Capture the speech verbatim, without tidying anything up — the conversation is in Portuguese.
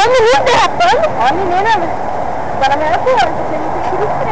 o menino derrapando. Ó a menina, agora não era pior, porque não tem tiro